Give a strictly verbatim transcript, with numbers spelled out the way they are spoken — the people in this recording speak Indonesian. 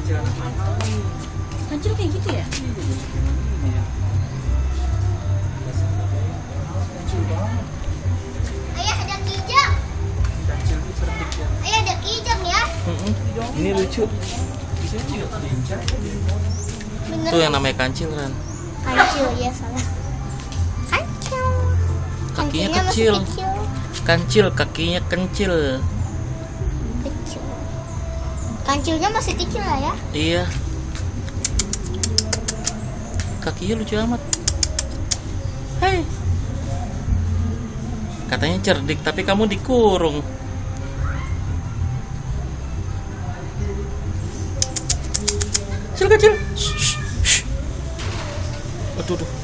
Kancil anak nakal. Kancil kayak gitu ya? Iya. Kancil banget. Ayah ada kijang. Kancil itu cerdik ya. Ayah ada kijang ya. Mm-mm. Ini lucu. Bisa juga lincah. Bener. Tuh yang namanya kancil kan. Kancil ya salah. Kancil. Kakinya Kancilnya masih kecil. kecil. Kancil, kakinya kencil. Kecil. Kancilnya masih kecil lah ya. Iya. Kakinya lucu amat. Hai. Katanya cerdik, tapi kamu dikurung. Kecil kecil. Shh, shh, shh. Aduh, aduh.